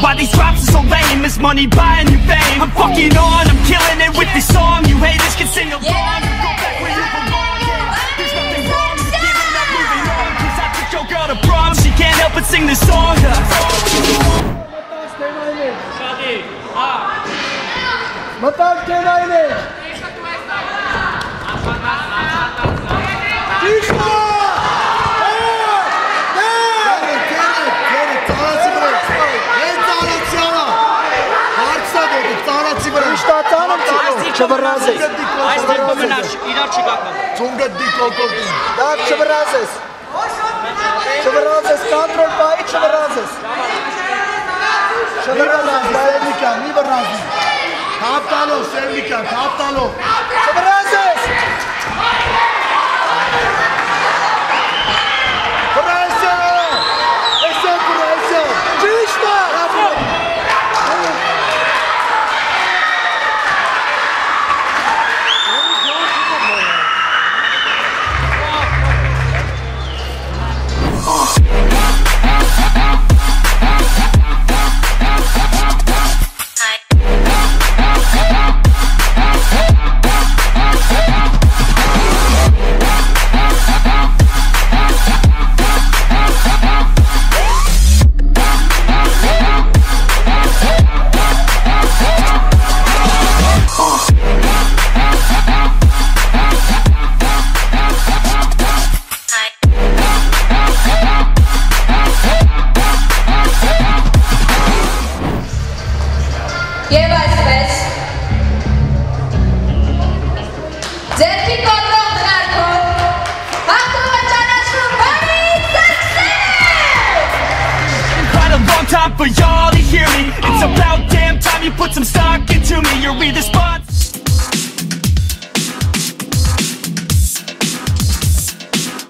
Why these drops are so lame? Is money buying you fame? I'm fucking on, I'm killing it with this song. You haters can sing along. Go back where you belong. There's nothing wrong with giving up, moving on. Cause I took your girl to prom, she can't help but sing this song. Չվռազես։ Այս դեպքում իրար չի գական։ Ձունգդ դի կոկոտին։ Դա չվռազես։ Չվռազես, կոնտրոլ պայի չվռազես։ Չվռազես, Սևլիկյան, մի վռազի։ Թափ տալով, Սևլիկյան, թափ տալով։ Չվռազես։ Վռազես։ Այսօր վռազես։ Ճիշտ է։ For y'all to hear me, it's about damn time you put some